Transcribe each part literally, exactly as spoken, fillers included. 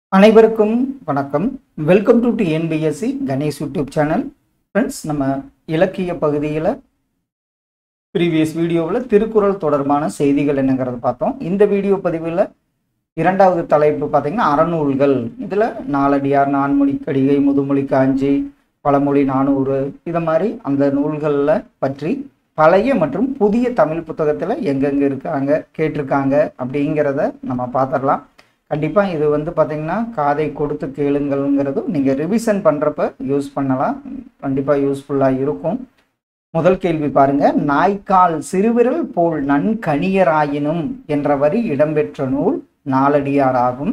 அனைவருக்கும் வணக்கம். Welcome to TNPSC Ganesh YouTube channel. Friends, நம்ம இலக்கிய பகுதியில் ப்ரீவியஸ் வீடியோவில் திருக்குறள் தொடர்பான செய்திகள் என்னங்கிறத பார்த்தோம். இந்த வீடியோ பதிவில் இரண்டாவது தலைப்பு பார்த்திங்கன்னா அறநூல்கள். இதில் நாலடியார், நான்மொழி கடிகை, முதுமொழி காஞ்சி, பழமொழி நானூறு, இதை மாதிரி அந்த நூல்களில் பற்றி பழைய மற்றும் புதிய தமிழ் புத்தகத்தில் எங்கெங்கே இருக்காங்க கேட்டிருக்காங்க அப்படிங்கிறத நம்ம பார்த்துடலாம். கண்டிப்பாக இது வந்து பார்த்திங்கன்னா காதை கொடுத்து கேளுங்கள்ங்கிறதும் நீங்கள் ரிவிஷன் பண்ணுறப்ப யூஸ் பண்ணலாம். கண்டிப்பாக யூஸ்ஃபுல்லாக இருக்கும். முதல் கேள்வி பாருங்கள். நாய்க்கால் சிறுவிரல் போல் நன்கணியராயினும் என்ற வரி இடம்பெற்ற நூல் நாலடியார் ஆகும்.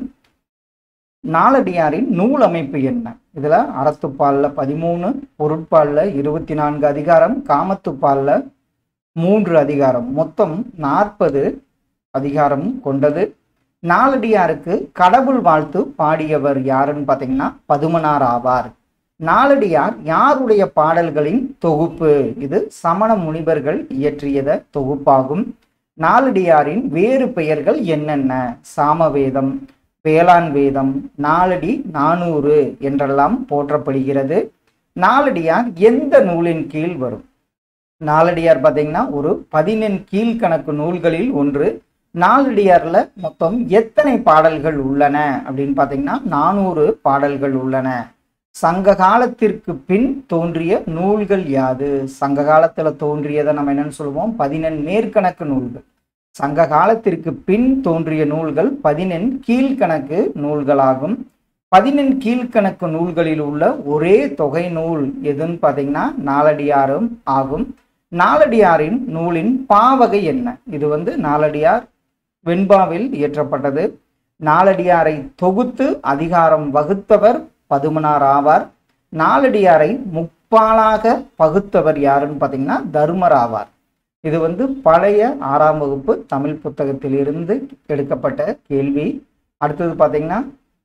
நாலடியாரின் நூல் அமைப்பு என்ன? இதில் அறத்துப்பாலில் பதிமூணு, பொருட்பாலில் இருபத்தி நான்கு அதிகாரம், காமத்துப்பாலில் மூன்று அதிகாரம், மொத்தம் நாற்பது அதிகாரம் கொண்டது. நாலடியாருக்கு கடவுள் வாழ்த்து பாடியவர் யாருன்னு பார்த்தீங்கன்னா பதுமனார் ஆவார். நாலடியார் யாருடைய பாடல்களின் தொகுப்பு? இது சமண முனிவர்கள் இயற்றியத தொகுப்பாகும். நாலடியாரின் வேறு பெயர்கள் என்னென்ன? சாமவேதம், வேளாண் வேதம், நாலடி, நானூறு என்றெல்லாம் போற்றப்படுகிறது. நாலடியார் எந்த நூலின் கீழ் வரும்? நாலடியார் பார்த்தீங்கன்னா ஒரு பதினெண் கீழ்கணக்கு நூல்களில் ஒன்று. நாலடியார்ல மொத்தம் எத்தனை பாடல்கள் உள்ளன அப்படின்னு பார்த்தீங்கன்னா நானூறு பாடல்கள் உள்ளன. சங்க காலத்திற்கு பின் தோன்றிய நூல்கள் யாது? சங்க காலத்துல தோன்றியதை நம்ம என்னன்னு சொல்லுவோம்? பதினெண் மேற்கணக்கு நூல்கள். சங்க காலத்திற்கு பின் தோன்றிய நூல்கள் பதினெண் கீழ்கணக்கு நூல்களாகும். பதினெண் கீழ்கணக்கு நூல்களில் உள்ள ஒரே தொகை நூல் எதுன்னு பார்த்தீங்கன்னா நாலடியாரும் ஆகும். நாலடியாரின் நூலின் பாவகை என்ன? இது வந்து நாலடியார் வெண்பாவில் இயற்றப்பட்டது. நாலடியாரை தொகுத்து அதிகாரம் வகுத்தவர் பதுமனார் ஆவார். நாலடியாரை முப்பாலாக பகுத்தவர் யாருன்னு பார்த்தீங்கன்னா தருமர் ஆவார். இது வந்து பழைய ஆறாம் வகுப்பு தமிழ் புத்தகத்தில் இருந்து எடுக்கப்பட்ட கேள்வி. அடுத்தது பார்த்தீங்கன்னா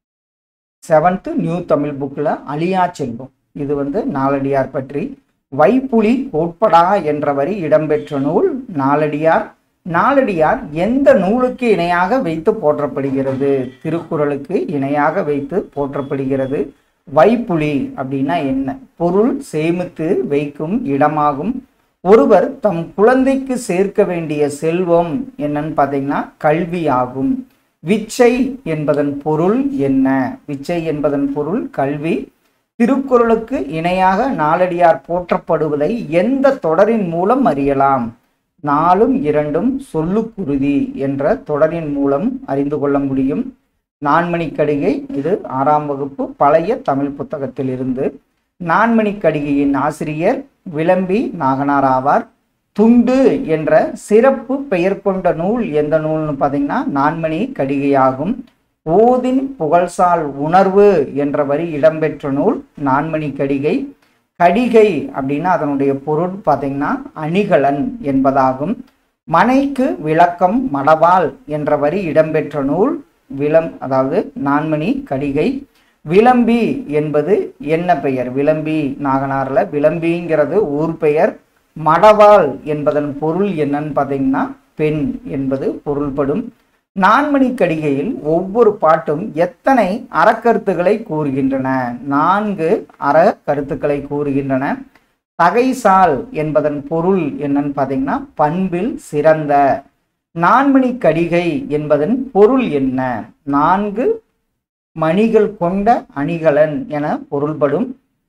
செவன்த்து நியூ தமிழ் புக்கில் அழியா செல்வம். இது வந்து நாலடியார் பற்றி. வைப்புலி கோட்படா என்ற வரி இடம்பெற்ற நூல் நாலடியார். நாலடியார் எந்த நூலுக்கு இணையாக வைத்து போற்றப்படுகிறது? திருக்குறளுக்கு இணையாக வைத்து போற்றப்படுகிறது. வைப்புலி அப்படின்னா என்ன? பொருள் சேமித்து வைக்கும் இடமாகும். ஒருவர் தம் குழந்தைக்கு சேர்க்க வேண்டிய செல்வம் என்னன்னு பார்த்தீங்கன்னா கல்வி ஆகும். விச்சை என்பதன் பொருள் என்ன? விச்சை என்பதன் பொருள் கல்வி. திருக்குறளுக்கு இணையாக நாலடியார் போற்றப்படுவதை எந்த தொடரின் மூலம் அறியலாம்? நாலும் இரண்டும் சொல்லுக்குருதி என்ற தொடரின் மூலம் அறிந்து கொள்ள முடியும். நான்மணி கடிகை, இது ஆறாம் வகுப்பு பழைய தமிழ் புத்தகத்தில் இருந்து. நான்மணி கடிகையின் ஆசிரியர் விளம்பி நாகனார் ஆவார். துண்டு என்ற சிறப்பு பெயர் கொண்ட நூல் எந்த நூல்னு பார்த்தீங்கன்னா நான்மணி கடிகையாகும். ஓதின் புகழ்சால் உணர்வு என்ற வரி இடம்பெற்ற நூல் நான்மணி கடிகை. கடிகை அப்படின்னா அதனுடைய பொருள் பார்த்தீங்கன்னா அணிகலன் என்பதாகும். மனைக்கு விளக்கம் மடவாள் என்ற வரி இடம்பெற்ற நூல் விளம் அதாவது நான்மணி கடிகை. விளம்பி என்பது என்ன பெயர்? விளம்பி நாகனார்ல விளம்பிங்கிறது ஊர் பெயர். மடவாள் என்பதன் பொருள் என்னன்னு பார்த்தீங்கன்னா பெண் என்பது பொருள்படும். நான்மணி கடிகையில் ஒவ்வொரு பாட்டும் எத்தனை அறக்கருத்துக்களை கூறுகின்றன? நான்கு அற கருத்துக்களை கூறுகின்றன. தகைசால் என்பதன் பொருள் என்னன்னு பார்த்தீங்கன்னா பண்பில் சிறந்த. நான்மணி கடிகை என்பதன் பொருள் என்ன? நான்கு மணிகள் கொண்ட அணிகலன் என பொருள்படும்.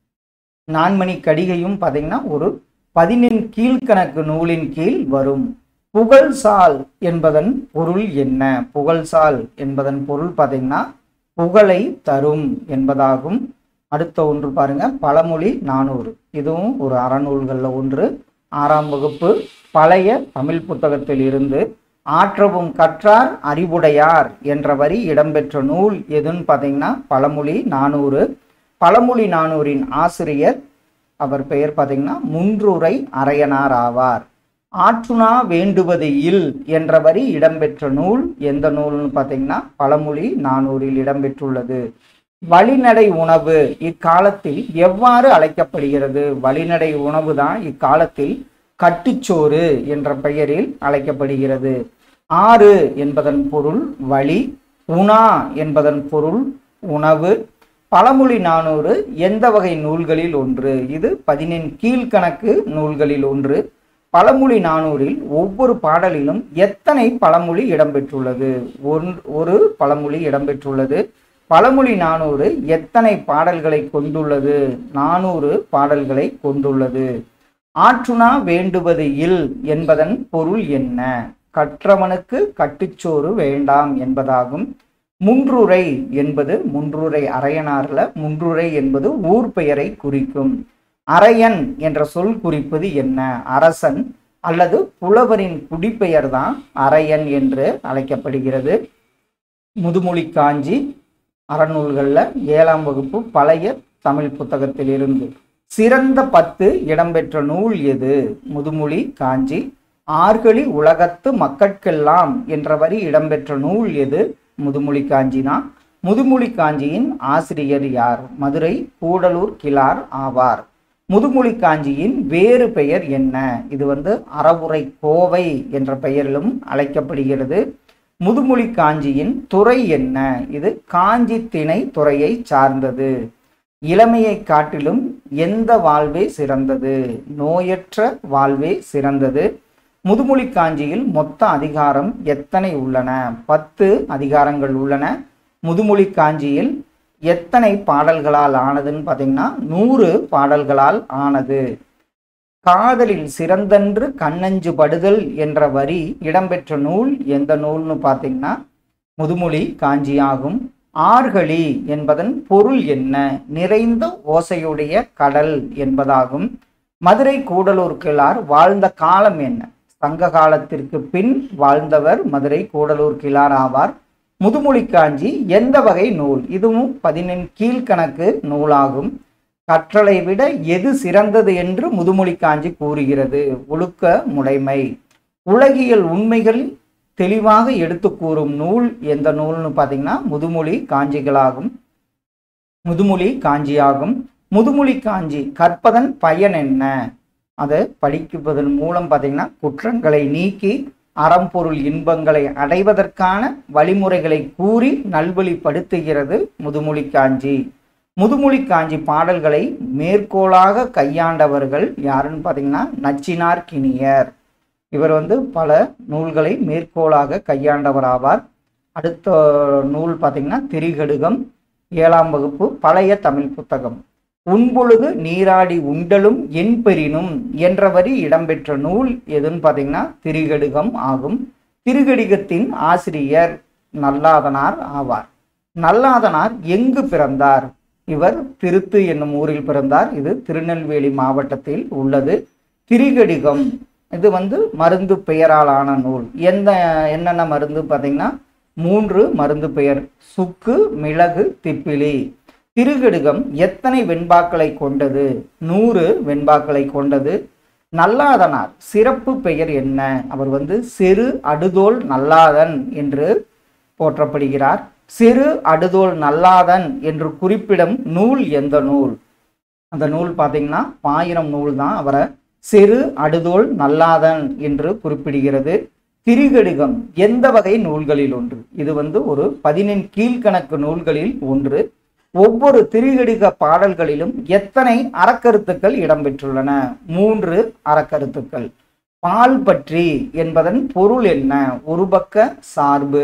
நான்மணி கடிகையும் பார்த்தீங்கன்னா ஒரு பதினெண் கீழ்கணக்கு நூலின் கீழ் வரும். புகழ்சால் என்பதன் பொருள் என்ன? புகழ்சால் என்பதன் பொருள் பார்த்தீங்கன்னா புகழை தரும் என்பதாகும். அடுத்த ஒன்று பாருங்க, பழமொழி நானூறு. இதுவும் ஒரு அறநூல்களில் ஒன்று. ஆறாம் வகுப்பு பழைய தமிழ் புத்தகத்தில் இருந்து. ஆற்றவும் கற்றார் அறிவுடையார் என்ற வரி இடம்பெற்ற நூல் எதுன்னு பார்த்தீங்கன்னா பழமொழி நானூறு. பழமொழி நானூறின் ஆசிரியர் அவர் பெயர் பார்த்தீங்கன்னா முன்றுரை அரையனார் ஆவார். ஆற்றுணா வேண்டுவது இல் என்ற வரி இடம்பெற்ற நூல் எந்த நூல்னு பார்த்தீங்கன்னா பழமொழி நானூறில் இடம்பெற்றுள்ளது. வழிநடை உணவு இக்காலத்தில் எவ்வாறு அழைக்கப்படுகிறது? வழிநடை உணவு தான் இக்காலத்தில் கட்டுச்சோறு என்ற பெயரில் அழைக்கப்படுகிறது. ஆறு என்பதன் பொருள் வழி. உணா என்பதன் பொருள் உணவு. பழமொழி நானூறு எந்த வகை நூல்களில் ஒன்று? இது பதினெண் கீழ்கணக்கு நூல்களில் ஒன்று. பழமொழி நானூறில் ஒவ்வொரு பாடலிலும் எத்தனை பழமொழி இடம்பெற்றுள்ளது? ஒன் ஒரு பழமொழி இடம்பெற்றுள்ளது. பழமொழி நானூறு எத்தனை பாடல்களை கொண்டுள்ளது? நானூறு பாடல்களை கொண்டுள்ளது. ஆற்றுணா வேண்டுவது இல் என்பதன் பொருள் என்ன? கற்றவனுக்கு கட்டுச்சோறு வேண்டாம் என்பதாகும். முன்றுரை என்பது முன்றுரை அரையனார்ல முன்றுரை என்பது ஊர் பெயரை குறிக்கும். அரையன் என்ற சொல் குறிப்பது என்ன? அரசன் அல்லது புலவரின் குடிப்பெயர் தான் அரையன் என்று அழைக்கப்படுகிறது. முதுமொழி காஞ்சி அறநூல்களில் ஏழாம் வகுப்பு பழைய தமிழ் புத்தகத்தில் இருந்து சிறந்த பத்து இடம்பெற்ற நூல் எது? முதுமொழி காஞ்சி. ஆர்களி உலகத்து மக்கட்கெல்லாம் என்ற வரி இடம்பெற்ற நூல் எது? முதுமொழி காஞ்சி தான். முதுமொழி காஞ்சியின் ஆசிரியர் யார்? மதுரை கூடலூர் கிழார் ஆவார். முதுமொழி காஞ்சியின் வேறு பெயர் என்ன? இது வந்து அறவுரை கோவை என்ற பெயரிலும் அழைக்கப்படுகிறது. முதுமொழி காஞ்சியின் துறை என்ன? இது காஞ்சி திணை துறையை சார்ந்தது. இளமையை காட்டிலும் எந்த வாழ்வே சிறந்தது? நோயற்ற வாழ்வே சிறந்தது. முதுமொழி காஞ்சியில் மொத்த அதிகாரம் எத்தனை உள்ளன? பத்து அதிகாரங்கள் உள்ளன. முதுமொழி காஞ்சியில் எத்தனை பாடல்களால் ஆனதுன்னு பார்த்தீங்கன்னா நூறு பாடல்களால் ஆனது. காதலில் சிறந்தன்று கண்ணஞ்சு படுதல் என்ற வரி இடம்பெற்ற நூல் எந்த நூல்னு பார்த்தீங்கன்னா முதுமொழி காஞ்சியாகும். ஆர்களி என்பதன் பொருள் என்ன? நிறைந்த ஓசையுடைய கடல் என்பதாகும். மதுரை கூடலூர் கிழார் வாழ்ந்த காலம் என்ன? சங்க காலத்திற்கு பின் வாழ்ந்தவர் மதுரை கூடலூர் கிழார் ஆவார். முதுமொழி காஞ்சி எந்த வகை நூல்? இதுவும் பதினெண் கீழ்கணக்கு நூலாகும். கற்றலை விட எது சிறந்தது என்று முதுமொழி காஞ்சி கூறுகிறது? ஒழுக்க முடைமை. உலகியல் உண்மைகள் தெளிவாக எடுத்து கூறும் நூல் எந்த நூல்னு பார்த்தீங்கன்னா முதுமொழி காஞ்சிகளாகும் முதுமொழி காஞ்சியாகும். முதுமொழி காஞ்சி கற்பதன் பயன் என்ன? அதை படிப்பதன் மூலம் பார்த்தீங்கன்னா குற்றங்களை நீக்கி அறம்பொருள் இன்பங்களை அடைவதற்கான வழிமுறைகளை கூறி நல்வழிப்படுத்துகிறது முதுமொழி காஞ்சி. முதுமொழி காஞ்சி பாடல்களை மேற்கோளாக கையாண்டவர்கள் யாருன்னு பார்த்தீங்கன்னா நச்சினார் கிணியர். இவர் வந்து பல நூல்களை மேற்கோளாக கையாண்டவர் ஆவார். அடுத்த நூல் பார்த்தீங்கன்னா திரிகடுகம் ஏழாம் வகுப்பு பழைய தமிழ் புத்தகம். உண்பொழுது நீராடி உண்டலும் என் பெறினும் என்ற வரி இடம்பெற்ற நூல் எதுன்னு பார்த்தீங்கன்னா திரிகடுகம் ஆகும். திரிகடிகத்தின் ஆசிரியர் நல்லாதனார் ஆவார். நல்லாதனார் எங்கு பிறந்தார்? இவர் திருத்து என்னும் ஊரில் பிறந்தார். இது திருநெல்வேலி மாவட்டத்தில் உள்ளது. திரிகடிகம் இது வந்து மருந்து பெயராலான நூல். எந்த என்னென்ன மருந்து பார்த்தீங்கன்னா மூன்று மருந்து பெயர்: சுக்கு, மிளகு, திப்பிலி. திருகடுகம் எத்தனை வெண்பாக்களை கொண்டது? நூறு வெண்பாக்களை கொண்டது. நல்லாதனார் சிறப்பு பெயர் என்ன? அவர் வந்து செரு அடுதோல் நல்லாதன் என்று போற்றப்படுகிறார். செரு அடுதோல் நல்லாதன் என்று குறிப்பிடும் நூல் எந்த நூல்? அந்த நூல் பார்த்தீங்கன்னா பாயிரம் நூல் தான் அவரை செரு அடுதோல் நல்லாதன் என்று குறிப்பிடுகிறது. திரிகடுகம் எந்த வகை நூல்களில் ஒன்று? இது வந்து ஒரு பதினெண் கீழ்கணக்கு நூல்களில் ஒன்று. ஒவ்வொரு திரிகடிக பாடல்களிலும் எத்தனை அறக்கருத்துக்கள் இடம்பெற்றுள்ளன? மூன்று அறக்கருத்துக்கள். பால் பற்றி என்பதன் பொருள் என்ன? ஒரு பக்க சார்பு.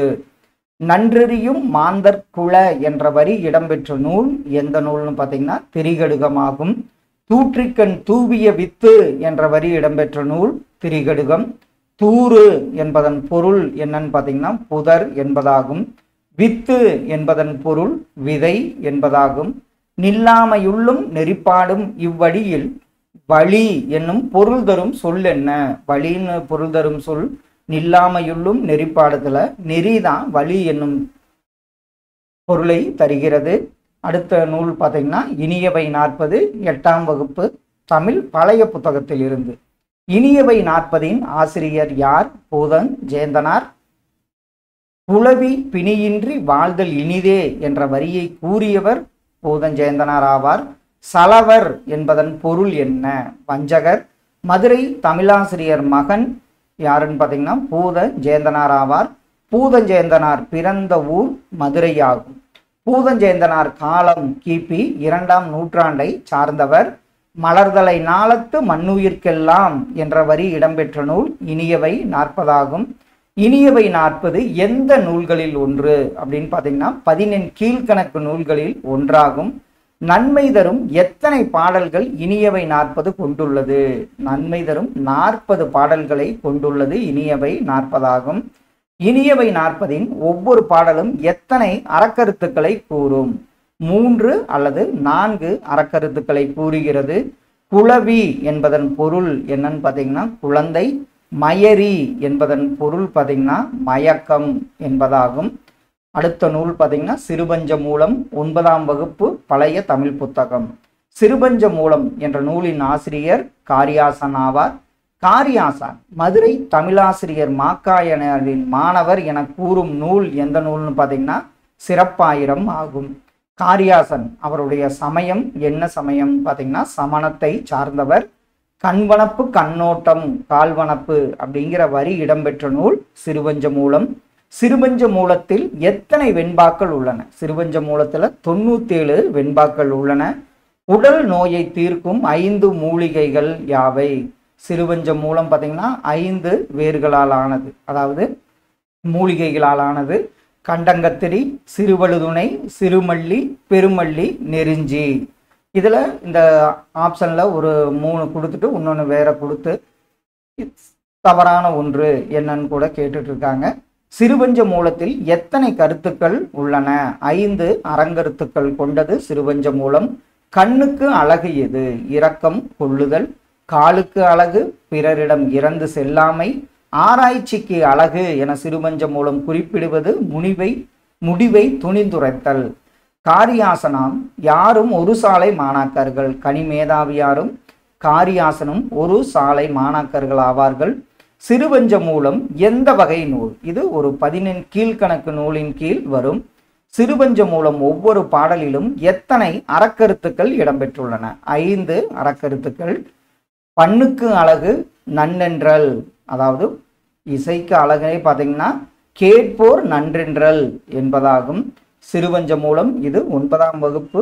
நன்றறியும் மாந்தர்குல என்ற வரி இடம்பெற்ற நூல் எந்த நூல்னு பார்த்தீங்கன்னா திரிகடுகமாகும். தூற்றிக்கண் தூவிய வித்து என்ற வரி இடம்பெற்ற நூல் திரிகடுகம். தூறு என்பதன் பொருள் என்னன்னு பார்த்தீங்கன்னா புதர் என்பதாகும். வித்து என்பதன் பொருள் விதை என்பதாகும். நில்லாமையுள்ளும் நெறிப்பாடும் இவ்வழியில் வழி என்னும் பொருள் தரும் சொல் என்ன? வழின்னு பொருள் தரும் சொல் நில்லாமையுள்ளும் நெறிப்பாடுதல நெறிதான் வழி என்னும் பொருளை தருகிறது. அடுத்த நூல் பார்த்தீங்கன்னா இனியவை நாற்பது எட்டாம் வகுப்பு தமிழ் பழைய புத்தகத்தில் இருந்து. இனியவை நாற்பதின் ஆசிரியர் யார்? பூதன் ஜெயந்தனார். புலவி பிணியின்றி வாழ்தல் இனிதே என்ற வரியை கூறியவர் பூதஞ்சேந்தனார் ஆவார். சலவர் என்பதன் பொருள் என்ன? வஞ்சகர். மதுரை தமிழாசிரியர் மகன் யாருன்னு பார்த்தீங்கன்னா பூத ஜேந்தனார் ஆவார். பூதஞ்சேந்தனார் பிறந்த ஊர் மதுரை ஆகும். பூதஞ்சேந்தனார் காலம் கிபி இரண்டாம் நூற்றாண்டை சார்ந்தவர். மலர்தலை நாளத்து மண்ணுயிர்க்கெல்லாம் என்ற வரி இடம்பெற்ற நூல் இனியவை நாற்பதாகும். இனியவை நாற்பது எந்த நூல்களில் ஒன்று அப்படின்னு பார்த்தீங்கன்னா பதினெண் கீழ்கணக்கு நூல்களில் ஒன்றாகும். நன்மை தரும் எத்தனை பாடல்கள் இனியவை நாற்பது கொண்டுள்ளது? நன்மை தரும் நாற்பது பாடல்களை கொண்டுள்ளது இனியவை நாற்பதாகும். இனியவை நாற்பதின் ஒவ்வொரு பாடலும் எத்தனை அறக்கருத்துக்களை கூறும்? மூன்று அல்லது நான்கு அறக்கருத்துக்களை கூறுகிறது. குளவி என்பதன் பொருள் என்னன்னு பார்த்தீங்கன்னா குழந்தை. மயரி என்பதன் பொருள் பார்த்தீங்கன்னா மயக்கம் என்பதாகும். அடுத்த நூல் பார்த்தீங்கன்னா சிறுபஞ்ச மூலம், ஒன்பதாம் வகுப்பு பழைய தமிழ் புத்தகம். சிறுபஞ்ச மூலம் என்ற நூலின் ஆசிரியர் காரியாசன் ஆவார். காரியாசான் மதுரை தமிழாசிரியர் மாக்காயனின் மாணவர் என கூறும் நூல் எந்த நூல்னு பார்த்தீங்கன்னா சிறப்பாயிரம் ஆகும். காரியாசன் அவருடைய சமயம் என்ன சமயம் பார்த்தீங்கன்னா சமணத்தை சார்ந்தவர். கண்வனப்பு கண்ணோட்டம் கால்வனப்பு அப்படிங்கிற வரி இடம்பெற்ற நூல் சிறுபஞ்ச மூலம். சிறுபஞ்ச மூலத்தில் எத்தனை வெண்பாக்கள் உள்ளன? சிறுபஞ்ச மூலத்தில் தொண்ணூத்தி ஏழு வெண்பாக்கள் உள்ளன. உடல் நோயை தீர்க்கும் ஐந்து மூலிகைகள் யாவை? சிறுபஞ்ச மூலம் பார்த்தீங்கன்னா ஐந்து வேர்களால் ஆனது, அதாவது மூலிகைகளால் ஆனது. கண்டங்கத்திரி, சிறுவழுதுணை, சிறுமல்லி, பெருமல்லி, நெருஞ்சி. இதில் இந்த ஆப்ஷனில் ஒரு மூணு கொடுத்துட்டு இன்னொன்று வேற கொடுத்து தவறான ஒன்று என்னன்னு கூட கேட்டுட்டு இருக்காங்க. சிறுபஞ்ச மூலத்தில் எத்தனை கருத்துக்கள் உள்ளன? ஐந்து அறங்கருத்துக்கள் கொண்டது சிறுபஞ்ச மூலம். கண்ணுக்கு அழகு எது? இரக்கம் கொள்ளுதல். காலுக்கு அழகு பிறரிடம் இறந்து செல்லாமை. ஆராய்ச்சிக்கு அழகு என சிறுபஞ்ச மூலம் குறிப்பிடுவது முனிவை முடிவை துணிந்துரைத்தல். காரியாசனாம் யாரும் ஒரு சாலை மாணாக்கர்கள். கனிமேதாவியாரும் காரியாசனும் ஒரு சாலை மாணாக்கர்கள் ஆவார்கள். சிறுபஞ்ச மூலம் எந்த வகை நூல்? இது ஒரு பதினெண் கீழ்கணக்கு நூலின் கீழ் வரும். சிறுபஞ்ச மூலம் ஒவ்வொரு பாடலிலும் எத்தனை அறக்கருத்துக்கள் இடம்பெற்றுள்ளன? ஐந்து அறக்கருத்துக்கள். பண்ணுக்கு அழகு நன்னென்றல், அதாவது இசைக்கு அழகை பார்த்தீங்கன்னா கேட்போர் நன்றென்றல் என்பதாகும். சிறுபஞ்ச மூலம் இது ஒன்பதாம் வகுப்பு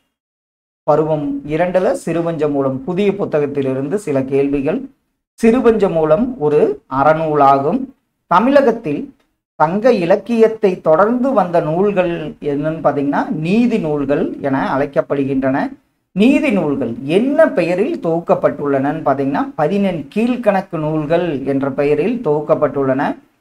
பருவம் இரண்டுல சிறுபஞ்ச மூலம் புதிய புத்தகத்திலிருந்து சில கேள்விகள். சிறுபஞ்ச மூலம் ஒரு அறநூலாகும். தமிழகத்தில் சங்க இலக்கியத்தை தொடர்ந்து வந்த நூல்கள் என்னன்னு பார்த்தீங்கன்னா நீதி நூல்கள் என அழைக்கப்படுகின்றன. நீதி நூல்கள் என்ன பெயரில் தொகுக்கப்பட்டுள்ளனன்னு பார்த்தீங்கன்னா பதினெண் கீழ்கணக்கு நூல்கள் என்ற பெயரில் தொகுக்கப்பட்டுள்ளன.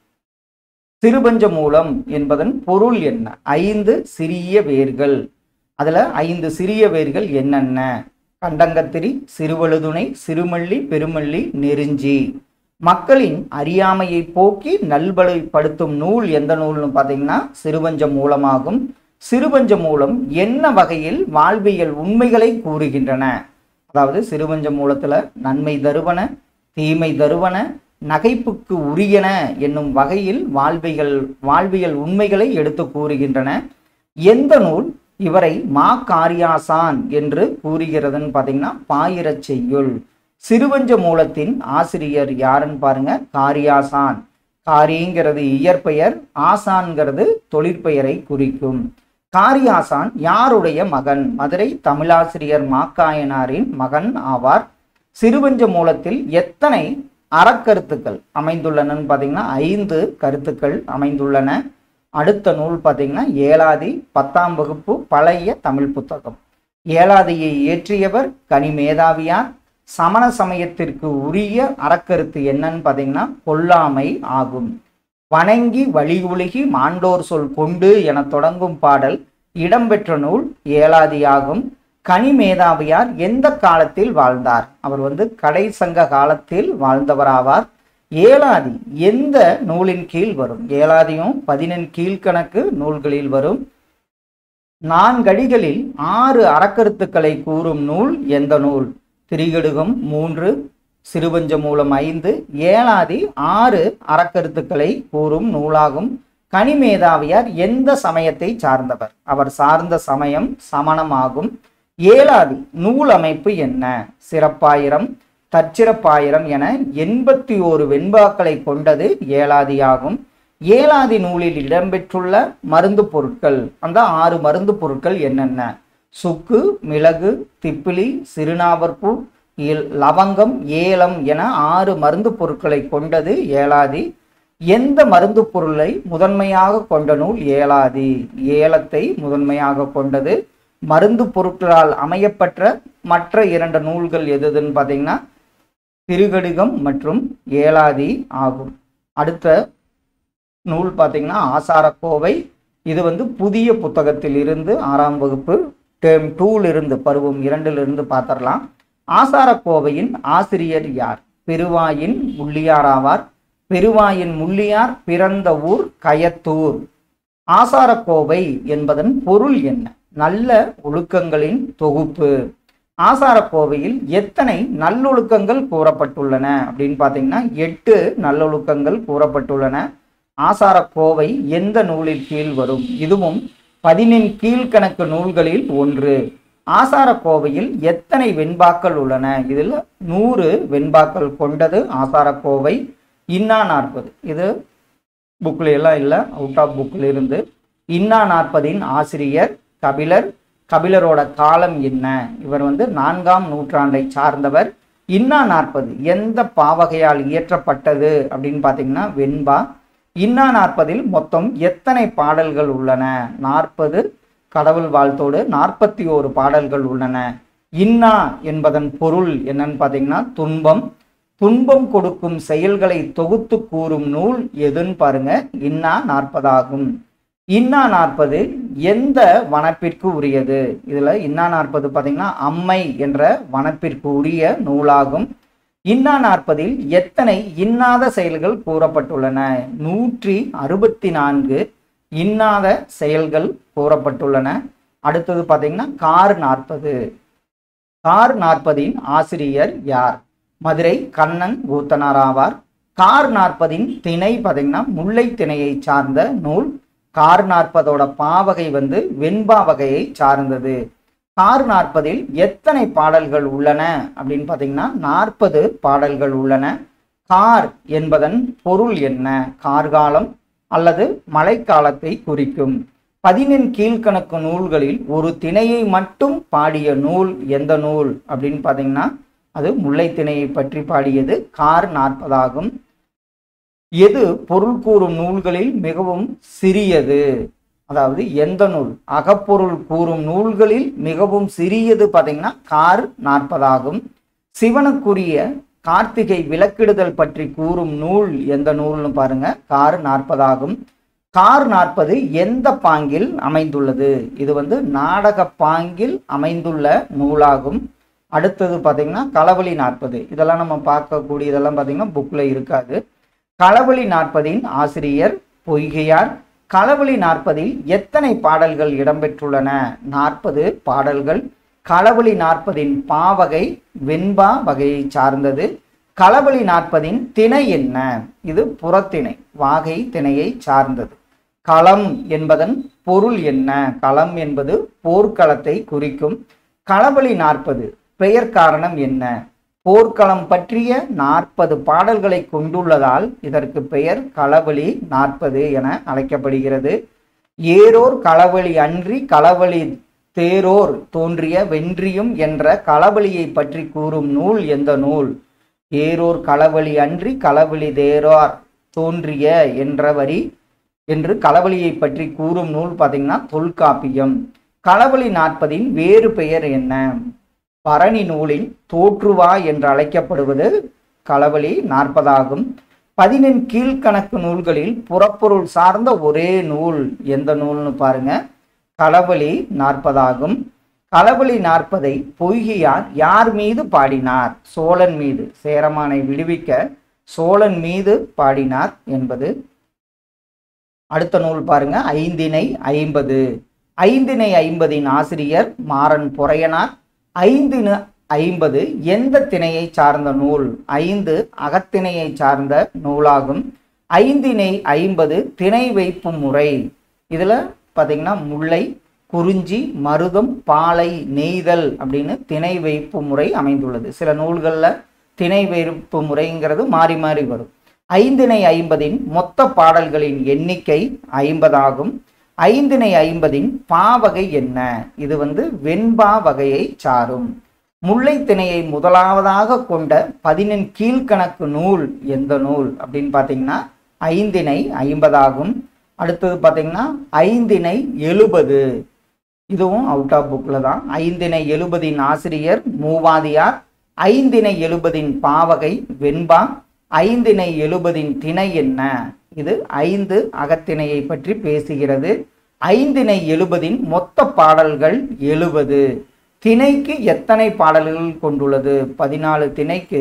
சிறுபஞ்ச மூலம் என்பதன் பொருள் என்ன? ஐந்து சிறிய வேர்கள். அதுல ஐந்து சிறிய வேர்கள் என்னென்ன? கண்டங்கத்திரி, சிறுவழுதுணை, சிறுமல்லி, பெருமல்லி, நெருஞ்சி. மக்களின் அறியாமையை போக்கி நல்வழிப்படுத்தும் நூல் எந்த நூல்னு பார்த்தீங்கன்னா சிறுபஞ்ச மூலமாகும். சிறுபஞ்ச மூலம் என்ன வகையில் வாழ்வியல் உண்மைகளை கூறுகின்றன? அதாவது சிறுபஞ்ச மூலத்துல நன்மை தருவன, தீமை தருவன, நகைப்புக்கு உரியன என்னும் வகையில் வாழ்வியல் வாழ்வியல் உண்மைகளை எடுத்து கூறுகின்றன. எந்த நூல் இவரை மா காரியாசான் என்று கூறுகிறதுன்னு பார்த்தீங்கன்னா பாயிரச் செய்யுள். சிறுபஞ்ச மூலத்தின் ஆசிரியர் யாருன்னு பாருங்க, காரியாசான். காரிங்கிறது இயற்பெயர், ஆசான்கிறது தொழிற்பெயரை குறிக்கும். காரியாசான் யாருடைய மகன்? மதுரை தமிழாசிரியர் மாக்காயனாரின் மகன் ஆவார். சிறுபஞ்ச மூலத்தில் எத்தனை அறக்கருத்துக்கள் அமைந்துள்ளனன்னு பார்த்தீங்கன்னா ஐந்து கருத்துக்கள் அமைந்துள்ளன. அடுத்த நூல் பார்த்தீங்கன்னா ஏலாதி, பத்தாம் வகுப்பு பழைய தமிழ் புத்தகம். ஏலாதியை இயற்றியவர் கனிமேதாவியார். சமண சமயத்திற்கு உரிய அறக்கருத்து என்னன்னு பார்த்தீங்கன்னா கொல்லாமை ஆகும். வணங்கி வழியுலகி மாண்டோர் சொல் கொண்டு என தொடங்கும் பாடல் இடம்பெற்ற நூல் ஏலாதியாகும். கனிமேதாவியார் எந்த காலத்தில் வாழ்ந்தார்? அவர் வந்து கடைசங்க காலத்தில் வாழ்ந்தவராவார். ஏலாதி எந்த நூலின் கீழ் வரும்? ஏலாதியும் பதினெண் கீழ்கணக்கு நூல்களில் வரும். நான்கடிகளில் ஆறு அறக்கருத்துக்களை கூறும் நூல் எந்த நூல்? திரிகடுகம் மூன்று, சிறுபஞ்ச மூலம் ஐந்து, ஏலாதி ஆறு அறக்கருத்துக்களை கூறும் நூலாகும். கனிமேதாவியார் எந்த சமயத்தை சார்ந்தவர்? அவர் சார்ந்த சமயம் சமணமாகும். ஏலாதி நூல் அமைப்பு என்ன? சிறப்பாயிரம், தற்சிறப்பாயிரம் என எண்பத்தி ஓரு வெண்பாக்களை கொண்டது ஏலாதியாகும். ஏலாதி நூலில் இடம்பெற்றுள்ள மருந்து பொருட்கள், அந்த ஆறு மருந்து பொருட்கள் என்னென்ன? சுக்கு, மிளகு, திப்பிலி, சிறுநாவற்பூ, லவங்கம், ஏலம் என ஆறு மருந்து பொருட்களை கொண்டது ஏலாதி. எந்த மருந்து பொருளை முதன்மையாக கொண்ட நூல் ஏலாதி? ஏலத்தை முதன்மையாக கொண்டது. மருந்து பொருட்களால் அமையப்பெற்ற மற்ற இரண்டு நூல்கள் எதுன்னு பார்த்தீங்கன்னா திருகடிகம் மற்றும் ஏலாதி ஆகும். அடுத்த நூல் பார்த்தீங்கன்னா ஆசாரக்கோவை. இது வந்து புதிய புத்தகத்தில் இருந்து ஆறாம் வகுப்பு டேர்ம் டூல இருந்து பருவம் இரண்டிலிருந்து பார்த்துடலாம். ஆசாரக்கோவையின் ஆசிரியர் யார்? பெருவாயின் முள்ளியார் ஆவார். பெருவாயின் முள்ளியார் பிறந்த ஊர் கயத்தூர். ஆசாரக்கோவை என்பதன் பொருள் என்ன? நல்ல ஒழுக்கங்களின் தொகுப்பு. ஆசாரக்கோவையில் எத்தனை நல்லொழுக்கங்கள் கூறப்பட்டுள்ளன அப்படின்னு பார்த்தீங்கன்னா எட்டு நல்லொழுக்கங்கள் கூறப்பட்டுள்ளன. ஆசாரக்கோவை எந்த நூலில் கீழ் வரும்? இதுவும் பதினெண் கீழ்கணக்கு நூல்களில் ஒன்று. ஆசாரக்கோவையில் எத்தனை வெண்பாக்கள் உள்ளன? இதில் நூறு வெண்பாக்கள் கொண்டது ஆசாரக்கோவை. இன்னா நாற்பது, இது புக்கில் எல்லாம் இல்லை, அவுட் ஆஃப் புக்கில் இருந்து. இன்னா நாற்பதின் ஆசிரியர் கபிலர். கபிலரோட காலம் என்ன? இவர் வந்து நான்காம் நூற்றாண்டை சார்ந்தவர். இன்னா நாற்பது எந்த பாவகையால் இயற்றப்பட்டது அப்படின்னு பார்த்தீங்கன்னா வெண்பா. இன்னா நாற்பதில் மொத்தம் எத்தனை பாடல்கள் உள்ளன? நாற்பது கடவுள் வாழ்த்தோடு நாற்பத்தி ஓரு பாடல்கள் உள்ளன. இன்னா என்பதன் பொருள் என்னன்னு பார்த்தீங்கன்னா துன்பம். துன்பம் கொடுக்கும் செயல்களை தொகுத்து கூறும் நூல் எதுன்னு பாருங்க, இன்னா நாற்பதாகும். இன்னா நாற்பது எந்த வனப்பிற்கு உரியது? இதுல இன்னா நாற்பது பார்த்தீங்கன்னா அம்மை என்ற வனப்பிற்கு உரிய நூலாகும். இன்னா நாற்பதில் எத்தனை இன்னாத செயல்கள் கூறப்பட்டுள்ளன? நூற்றி அறுபத்தி நான்கு இன்னாத செயல்கள் கூறப்பட்டுள்ளன. அடுத்தது பார்த்தீங்கன்னா கார் நாற்பது. கார் நாற்பதின் ஆசிரியர் யார்? மதுரை கண்ணன் கூத்தனார் ஆவார். கார் நாற்பதின் திணை பார்த்தீங்கன்னா முல்லை திணையை சார்ந்த நூல். கார் நாற்பதோட பாவகை வந்து வெண்பா வகையை சார்ந்தது. கார் நாற்பதில் எத்தனை பாடல்கள் உள்ளன அப்படின்னு பார்த்தீங்கன்னா நாற்பது பாடல்கள் உள்ளன. கார் என்பதன் பொருள் என்ன? கார்காலம் அல்லது மழைக்காலத்தை குறிக்கும். பதினெண் கீழ்கணக்கு நூல்களில் ஒரு திணையை மட்டும் பாடிய நூல் எந்த நூல் அப்படின்னு பார்த்தீங்கன்னா அது முல்லை திணையை பற்றி பாடியது கார் நாற்பதாகும். எது பொருள் கூறும் நூல்களில் மிகவும் சிறியது? அதாவது எந்த நூல் அகப்பொருள் கூறும் நூல்களில் மிகவும் சிறியது பார்த்தீங்கன்னா கார் நாற்பதாகும். சிவனுக்குரிய கார்த்திகை விளக்கிடுதல் பற்றி கூறும் நூல் எந்த நூல்னு பாருங்க, கார் நாற்பதாகும். கார் நாற்பது எந்த பாங்கில் அமைந்துள்ளது? இது வந்து நாடக பாங்கில் அமைந்துள்ள நூலாகும். அடுத்தது பார்த்தீங்கன்னா களவழி நாற்பது. இதெல்லாம் நம்ம பார்க்கக்கூடிய இதெல்லாம் பார்த்தீங்கன்னா புக்கில் இருக்காது. களவழி நாற்பதின் ஆசிரியர் பொய்கையார். களவழி நாற்பதில் எத்தனை பாடல்கள் இடம்பெற்றுள்ளன? நாற்பது பாடல்கள். களவழி நாற்பதின் பாவகை வெண்பா வகையை சார்ந்தது. களவழி நாற்பதின் திணை என்ன? இது புறத்திணை வாகை திணையை சார்ந்தது. களம் என்பதன் பொருள் என்ன? களம் என்பது போர்க்களத்தை குறிக்கும். களவழி நாற்பது பெயர் காரணம் என்ன? போர்க்களம் பற்றிய நாற்பது பாடல்களை கொண்டுள்ளதால் இதற்கு பெயர் களவழி நாற்பது என அழைக்கப்படுகிறது. ஏரோர் களவழி அன்றி களவழி தேரோர் தோன்றிய வென்றியும் என்ற களவழியை பற்றி கூறும் நூல் எந்த நூல்? ஏரோர் களவழி அன்றி களவழி தேரோர் தோன்றிய என்ற வரி என்று களவழியை பற்றி கூறும் நூல் பார்த்தீங்கன்னா தொல்காப்பியம். களவழி நாற்பதின் வேறு பெயர் என்ன? பரணி நூலின் தோற்றுவா என்று அழைக்கப்படுவது களவழி நாற்பதாகும். பதினெண் கீழ்கணக்கு நூல்களில் புறப்பொருள் சார்ந்த ஒரே நூல் எந்த நூல்னு பாருங்க, களவழி நாற்பதாகும். களவழி நாற்பதை பொய்கையார் யார் மீது பாடினார்? சோழன் மீது. சேரமானை விடுவிக்க சோழன் மீது பாடினார் என்பது. அடுத்த நூல் பாருங்க, ஐந்திணை ஐம்பது. ஐந்திணை ஐம்பதின் ஆசிரியர் மாறன் பொறையனார். ஐந்து ஐம்பது எந்த திணையை சார்ந்த நூல்? ஐந்து அகத்திணையை சார்ந்த நூலாகும். ஐந்திணை ஐம்பது திணை வைப்பு முறை. இதில் பார்த்தீங்கன்னா முல்லை, குறிஞ்சி, மருதம், பாலை, நெய்தல் அப்படின்னு திணை வைப்பு முறை அமைந்துள்ளது. சில நூல்களில் திணை வைப்பு முறைங்கிறது மாறி மாறி வரும். ஐந்தினை ஐம்பதின் மொத்த பாடல்களின் எண்ணிக்கை ஐம்பதாகும். ஐந்தினை ஐம்பதின் பாவகை என்ன? இது வந்து வெண்பா வகையை சாரும். முல்லை திணையை முதலாவதாக கொண்ட பதினெண் கீழ்கணக்கு நூல் எந்த நூல் அப்படின்னு பார்த்தீங்கன்னா ஐந்தினை ஐம்பதாகும். அடுத்தது பார்த்தீங்கன்னா ஐந்தினை எழுபது, இதுவும் அவுட் ஆஃப் புக்கில் தான். ஐந்தினை எழுபதின் ஆசிரியர் மூவாதியார். ஐந்தினை எழுபதின் பாவகை வெண்பா. ஐந்தினை எழுபதின் திணை என்ன? இது ஐந்து அகத்திணையை பற்றி பேசுகிறது. ஐந்தினை எழுபதின் மொத்த பாடல்கள் எழுபது. திணைக்கு எத்தனை பாடல்கள் கொண்டுள்ளது? பதினாலு திணைக்கு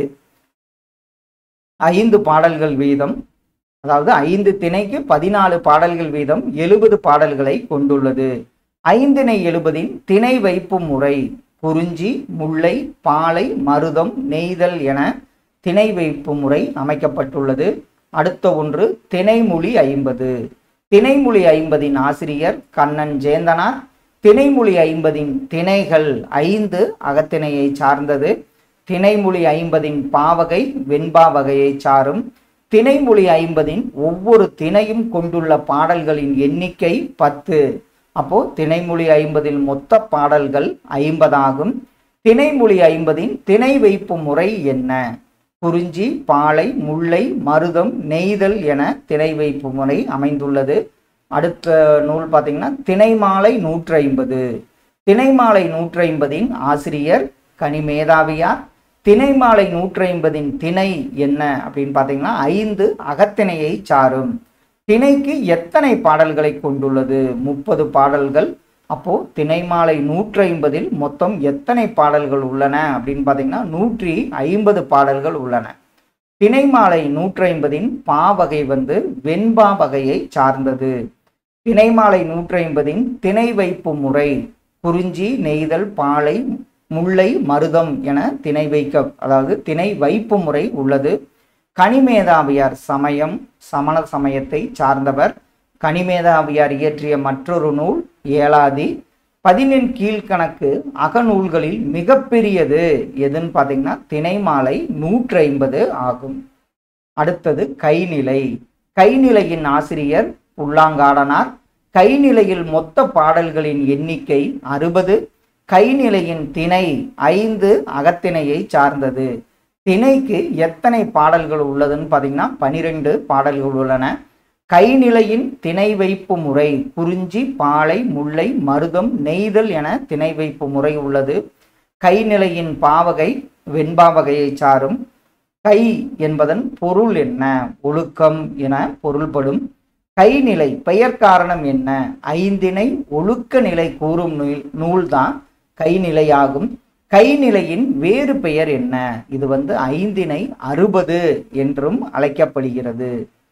ஐந்து பாடல்கள் வீதம், அதாவது ஐந்து திணைக்கு பதினாலு பாடல்கள் வீதம் எழுபது பாடல்களை கொண்டுள்ளது. ஐந்தினை எழுபதின் திணை வைப்பு முறை குறிஞ்சி, முல்லை, பாலை, மருதம், நெய்தல் என திணை வைப்பு முறை அமைக்கப்பட்டுள்ளது. அடுத்த ஒன்று திணைமொழி ஐம்பது. திணைமொழி ஐம்பதின் ஆசிரியர் கண்ணன் ஜேந்தனார். திணைமொழி ஐம்பதின் திணைகள் ஐந்து அகத்திணையை சார்ந்தது. திணைமொழி ஐம்பதின் பாவகை வெண்பா வகையை சாரும். திணைமொழி ஐம்பதின் ஒவ்வொரு திணையும் கொண்டுள்ள பாடல்களின் எண்ணிக்கை பத்து. அப்போ திணைமொழி ஐம்பதில் மொத்த பாடல்கள் ஐம்பதாகும். திணைமொழி ஐம்பதின் திணை வைப்பு முறை என்ன? குறிஞ்சி, பாலை, முல்லை, மருதம், நெய்தல் என திணை வைப்பு முறை அமைந்துள்ளது. அடுத்த நூல் பார்த்தீங்கன்னா திணைமாலை நூற்றி ஐம்பது. திணைமாலை நூற்றி ஐம்பதின் ஆசிரியர் கனிமேதாவியார். திணைமாலை நூற்றி ஐம்பதின் திணை என்ன அப்படின்னு பார்த்தீங்கன்னா ஐந்து அகத்திணையை சாரும். திணைக்கு எத்தனை பாடல்களை கொண்டுள்ளது? முப்பது பாடல்கள். அப்போ திணைமாலை நூற்றி ஐம்பதில் மொத்தம் எத்தனை பாடல்கள் உள்ளன அப்படின்னு பார்த்தீங்கன்னா நூற்றி ஐம்பது பாடல்கள் உள்ளன. திணைமாலை நூற்றி ஐம்பதின் பாவகை வந்து வெண்பா வகையை சார்ந்தது. திணைமாலை நூற்றி ஐம்பதின் திணை வைப்பு முறை குறிஞ்சி, நெய்தல், பாலை, முல்லை, மருதம் என திணை வைக்க அதாவது திணை வைப்பு முறை உள்ளது. கனிமேதாவியார் சமயம் சமண சமயத்தை சார்ந்தவர். கனிமேதாவியார் இயற்றிய மற்றொரு நூல் ஏலாதி. பதினெண் கீழ்கணக்கு அகநூல்களில் மிகப்பெரியது எதுன்னு பார்த்தீங்கன்னா திணைமாலை நூற்றி ஐம்பது ஆகும். அடுத்தது கைநிலை. கைநிலையின் ஆசிரியர் புல்லாங்காடனார். கைநிலையில் மொத்த பாடல்களின் எண்ணிக்கை அறுபது. கைநிலையின் திணை ஐந்து அகத்திணையை சார்ந்தது. திணைக்கு எத்தனை பாடல்கள் உள்ளதுன்னு பார்த்தீங்கன்னா பனிரெண்டு பாடல்கள் உள்ளன. கைநிலையின் திணை வைப்பு முறை குறிஞ்சி, பாலை, முல்லை, மருதம், நெய்தல் என திணை வைப்பு முறை உள்ளது. கைநிலையின் பாவகை வெண்பா வகையை சாரும். கை என்பதன் பொருள் என்ன? ஒழுக்கம் என பொருள்படும். கைநிலை பெயர் காரணம் என்ன? ஐந்தினை ஒழுக்க நிலை கூறும் நூல் நூல்தான் கைநிலையாகும். கைநிலையின் வேறு பெயர் என்ன? இது வந்து ஐந்தினை அறுபது என்றும் அழைக்கப்படுகிறது.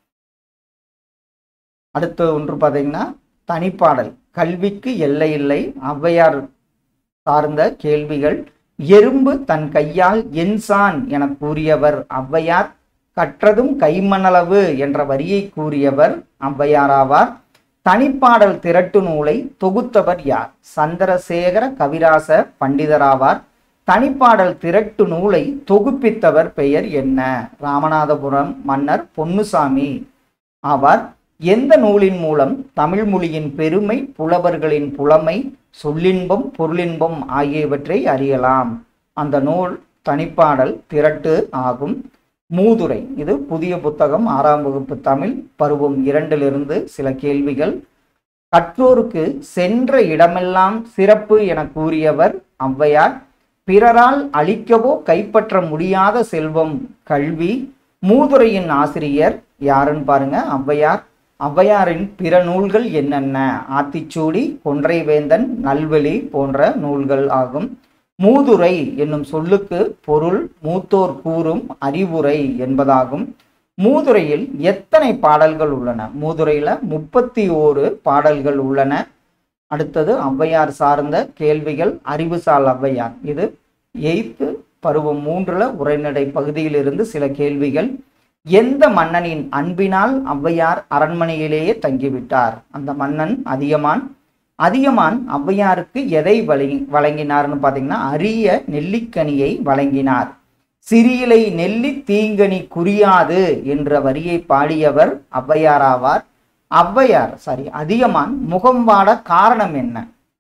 அடுத்த ஒன்று பார்த்தீங்கன்னா தனிப்பாடல். கல்விக்கு எல்லை இல்லை. ஔவையார் சார்ந்த கேள்விகள். எறும்பு தன் கையால் என்சான் என கூறியவர் ஔவையார். கற்றதும் கைமணளவு என்ற வரியை கூறியவர் ஔவையாராவார். தனிப்பாடல் திரட்டு நூலை தொகுத்தவர் யார்? சந்திரசேகர கவிராச பண்டிதராவார். தனிப்பாடல் திரட்டு நூலை தொகுப்பித்தவர் பெயர் என்ன? ராமநாதபுரம் மன்னர் பொன்னுசாமி ஆவார். எந்த நூலின் மூலம் தமிழ் மொழியின் பெருமை, புலவர்களின் புலமை, சொல்லின்பம், பொருளின்பம் ஆகியவற்றை அறியலாம்? அந்த நூல் தனிப்பாடல் திரட்டு ஆகும். மூதுரை. இது புதிய புத்தகம், ஆறாம் வகுப்பு தமிழ், பருவம் இரண்டிலிருந்து சில கேள்விகள். கற்றோருக்கு சென்ற இடமெல்லாம் சிறப்பு என கூறியவர் ஔவையார். பிறரால் அழிக்கவோ கைப்பற்ற முடியாத செல்வம் கல்வி. மூதுரையின் ஆசிரியர் யாருன்னு பாருங்க, ஔவையார். ஔவையாரின் பிற நூல்கள் என்னென்ன? ஆத்திச்சூடி, கொன்றைவேந்தன், நல்வழி போன்ற நூல்கள் ஆகும். மூதுரை என்னும் சொல்லுக்கு பொருள் மூத்தோர் கூறும் அறிவுரை என்பதாகும். மூதுரையில் எத்தனை பாடல்கள் உள்ளன? மூதுரையில் முப்பத்தி ஓரு பாடல்கள் உள்ளன. அடுத்தது ஔவையார் சார்ந்த கேள்விகள். அறிவுசால் ஔவையார். இது எய்த்து பருவம் மூன்றுல உரைநடை பகுதியிலிருந்து சில கேள்விகள். எந்த மன்னனின் அன்பினால் ஔவையார் அரண்மனையிலேயே தங்கிவிட்டார்? அந்த மன்னன் அதியமான். அதியமான் ஔவையாருக்கு எதை வழங்கி வழங்கினார்னு பார்த்தீங்கன்னா அரிய நெல்லிக்கனியை வழங்கினார். சிறியிலை நெல்லி தீங்கனி குறியாது என்ற வரியை பாடியவர் ஔவையார் ஆவார். ஔவையார் சாரி அதியமான் முகம் வாட காரணம் என்ன?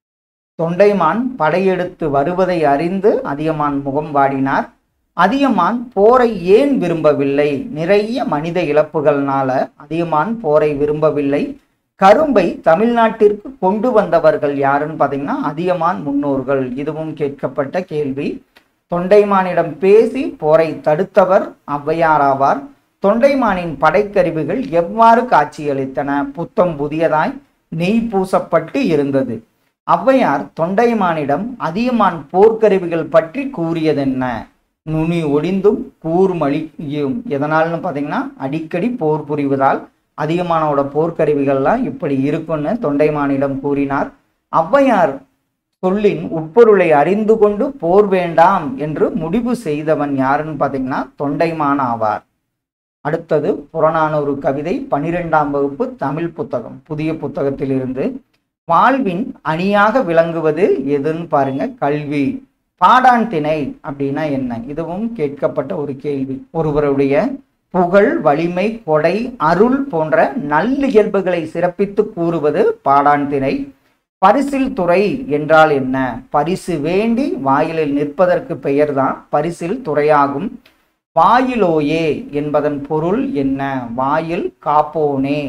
தொண்டைமான் படையெடுத்து வருவதை அறிந்து அதியமான் முகம் வாடினார். அதியமான் போரை ஏன் விரும்பவில்லை? நிறைய மனித இழப்புகள்னால அதியமான் போரை விரும்பவில்லை. கரும்பை தமிழ்நாட்டிற்கு கொண்டு வந்தவர்கள் யாருன்னு பார்த்தீங்கன்னா அதியமான் முன்னோர்கள். இதுவும் கேட்கப்பட்ட கேள்வி. தொண்டைமானிடம் பேசி போரை தடுத்தவர் ஔவையார் ஆவார். தொண்டைமானின் படைக்கருவிகள் எவ்வாறு காட்சியளித்தன? புத்தம் புதியதாய் நெய் பூசப்பட்டு இருந்தது. ஔவையார் தொண்டைமானிடம் அதியமான் போர்க்கருவிகள் பற்றி கூறியதென்ன? நுனி ஒடிந்தும் கூர்மழியும். எதனால்னு பார்த்தீங்கன்னா அடிக்கடி போர் புரிவதால் அதியமானோட போர்க்கருவிகள்லாம் இப்படி இருக்குன்னு தொண்டைமானிடம் கூறினார். ஔவையார் சொல்லின் உட்பொருளை அறிந்து கொண்டு போர் வேண்டாம் என்று முடிவு செய்தவன் யாருன்னு பார்த்தீங்கன்னா தொண்டைமான் ஆவார். அடுத்தது புறநானூறு கவிதை பனிரெண்டாம் வகுப்பு தமிழ் புத்தகம் புதிய புத்தகத்திலிருந்து. வாழ்வின் அணியாக விளங்குவது எதுன்னு பாருங்க, கல்வி. பாடான் திணை அப்படின்னா என்ன? இதுவும் கேட்கப்பட்ட ஒரு கேள்வி. ஒருவருடைய புகழ், வலிமை, கொடை, அருள் போன்ற நல்லியல்புகளை சிறப்பித்து கூறுவது பாடான் திணை. பரிசில் துறை என்றால் என்ன? பரிசு வேண்டி வாயிலில் நிற்பதற்கு பெயர்தான் பரிசில் துறையாகும். வாயிலோயே என்பதன் பொருள் என்ன? வாயில் காப்போனே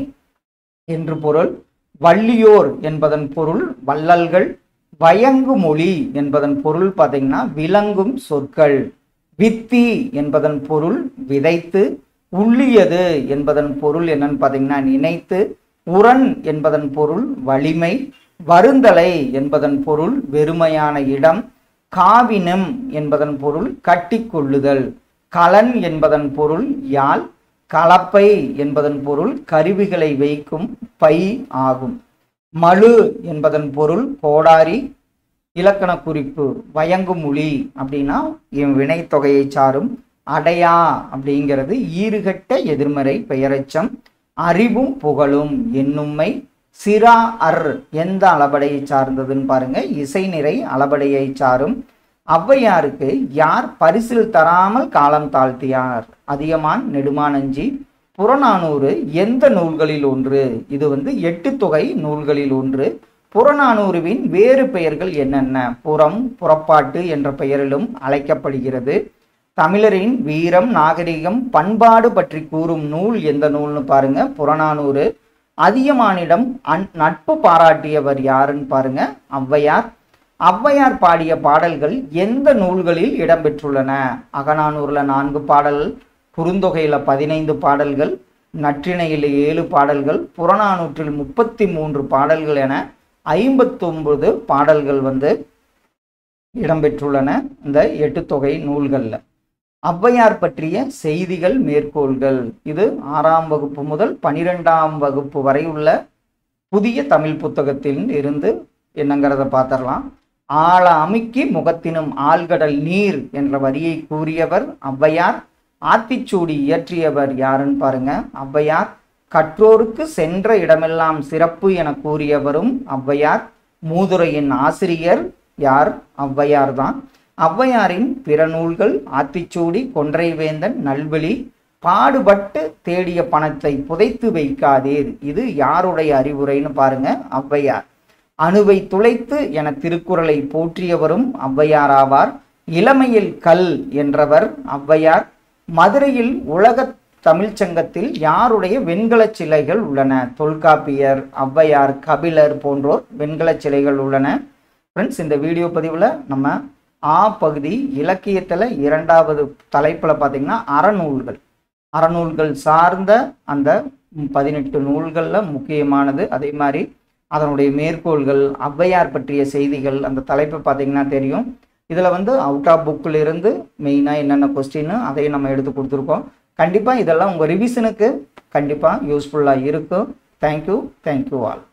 என்று பொருள். வள்ளியோர் என்பதன் பொருள் வள்ளல்கள். வயங்கு மொழி என்பதன் பொருள் பார்த்தீங்கன்னா விளங்கும் சொற்கள். வித்தி என்பதன் பொருள் விதைத்து. உள்ளியது என்பதன் பொருள் என்னன்னு பார்த்தீங்கன்னா நினைத்து. உரன் என்பதன் பொருள் வலிமை. வருந்தலை என்பதன் பொருள் வெறுமையான இடம். காவினம் என்பதன் பொருள் கட்டிக்கொள்ளுதல். கலன் என்பதன் பொருள் யாழ். கலப்பை என்பதன் பொருள் கருவிகளை வைக்கும் பை ஆகும். மழு என்பதன் பொருள் கோடாரி. இலக்கண குறிப்பு வயங்குமொழி அப்படின்னா வினைத்தொகையை சாரும். அடையா அப்படிங்கிறது ஈறுகட்ட எதிர்மறை பெயரெச்சம். அறிவும் புகழும் என்னும்மை. சிரா அர் எந்த அளபடையை சார்ந்ததுன்னு பாருங்க, இசை நிறை அளபடையை சாரும். ஔவையாருக்கு யார் பரிசில் தராமல் காலம் தாழ்த்தியார்? அதியமான் நெடுமானஞ்சி. புறநானூறு எந்த நூல்களில் ஒன்று? இது வந்து எட்டு தொகை நூல்களில் ஒன்று. புறநானூறுவின் வேறு பெயர்கள் என்னென்ன? புறம், புறப்பாட்டு என்ற பெயரிலும் அழைக்கப்படுகிறது. தமிழரின் வீரம், நாகரிகம், பண்பாடு பற்றி கூறும் நூல் எந்த நூல்னு பாருங்க, புறநானூறு. அதியமானிடம் அன் நட்பு பாராட்டியவர் யாருன்னு பாருங்க, ஔவையார். ஔவையார் பாடிய பாடல்கள் எந்த நூல்களில் இடம்பெற்றுள்ளன? அகநானூறுல நான்கு பாடல், குறுந்தொகையில பதினைந்து பாடல்கள், நற்றிணையில் ஏழு பாடல்கள், புறநானூற்றில் முப்பத்தி மூன்று பாடல்கள் என ஐம்பத்தி ஒன்பது பாடல்கள் வந்து இடம்பெற்றுள்ளன இந்த எட்டு தொகை நூல்கள்ல. ஔவையார் பற்றிய செய்திகள், மேற்கோள்கள். இது ஆறாம் வகுப்பு முதல் பனிரெண்டாம் வகுப்பு வரை உள்ள புதிய தமிழ் புத்தகத்தில் இருந்து என்னங்கிறத பார்த்துடலாம். ஆழ அமுக்கி முகத்தினும் ஆழ்கடல் நீர் என்ற வரியை கூறியவர் ஔவையார். ஆத்திச்சூடி இயற்றியவர் யாருன்னு பாருங்க, ஔவையார். கற்றோருக்கு சென்ற இடமெல்லாம் சிறப்பு என கூறியவரும் ஔவையார். மூதுரையின் ஆசிரியர் யார்? ஔவையார் தான். ஔவையாரின் பிற நூல்கள் ஆத்திச்சூடி, கொன்றைவேந்தன், நல்வழி. பாடுபட்டு தேடிய பணத்தை புதைத்து வைக்காதீர், இது யாருடைய அறிவுரைன்னு பாருங்க, ஔவையார். அணுவை துளைத்து என திருக்குறளை போற்றியவரும் ஔவையார் ஆவார். இளமையில் கல் என்றவர் ஔவையார். மதுரையில் உலக தமிழ்ச்சங்கத்தில் யாருடைய வெண்கல சிலைகள் உள்ளன? தொல்காப்பியர், ஔவையார், கபிலர் போன்றோர் வெண்கல சிலைகள் உள்ளன. ஃப்ரெண்ட்ஸ், இந்த வீடியோ பதிவில் நம்ம ஆ பகுதி இலக்கியத்தில் இரண்டாவது தலைப்பில் பார்த்தீங்கன்னா அறநூல்கள் அறநூல்கள் சார்ந்த அந்த பதினெட்டு நூல்களில் முக்கியமானது. அதே மாதிரி அதனுடைய மேற்கோள்கள், ஔவையார் பற்றிய செய்திகள், அந்த தலைப்பு பார்த்தீங்கன்னா தெரியும். இதில் வந்து அவுட் ஆஃப் புக்கில் இருந்து மெயினாக என்னென்ன கொஸ்டின்னு அதையும் நம்ம எடுத்து கொடுத்துருக்கோம். கண்டிப்பாக இதெல்லாம் உங்கள் ரிவிஷனுக்கு கண்டிப்பாக யூஸ்ஃபுல்லாக இருக்கும். Thank you thank you all.